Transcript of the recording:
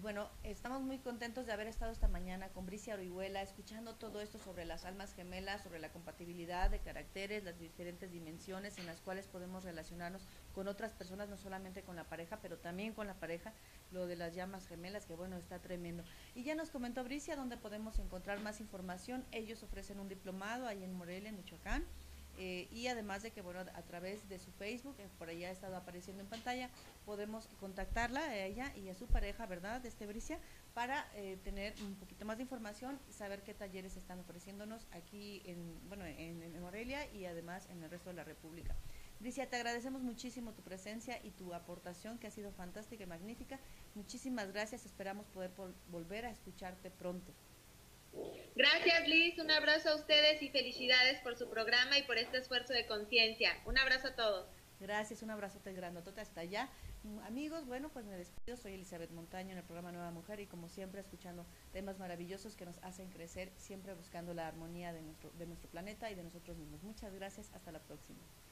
bueno, estamos muy contentos de haber estado esta mañana con Bricia Orihuela, escuchando todo esto sobre las almas gemelas, sobre la compatibilidad de caracteres, las diferentes dimensiones en las cuales podemos relacionarnos con otras personas, no solamente con la pareja, pero también con la pareja, lo de las llamas gemelas, que bueno, está tremendo. Y ya nos comentó Bricia dónde podemos encontrar más información. Ellos ofrecen un diplomado ahí en Morelia, en Michoacán. Y además de que, bueno, a través de su Facebook, por allá ha estado apareciendo en pantalla, podemos contactarla a ella y a su pareja, ¿verdad?, Bricia, para tener un poquito más de información y saber qué talleres están ofreciéndonos aquí bueno, en Morelia y además en el resto de la República. Bricia, te agradecemos muchísimo tu presencia y tu aportación, que ha sido fantástica y magnífica. Muchísimas gracias, esperamos poder volver a escucharte pronto. Gracias, Liz, un abrazo a ustedes y felicidades por su programa y por este esfuerzo de conciencia. Un abrazo a todos. Gracias, un abrazote grandotote hasta allá. Amigos, bueno, pues me despido, soy Elizabeth Montaño en el programa Nueva Mujer y como siempre escuchando temas maravillosos que nos hacen crecer, siempre buscando la armonía de nuestro planeta y de nosotros mismos. Muchas gracias, hasta la próxima.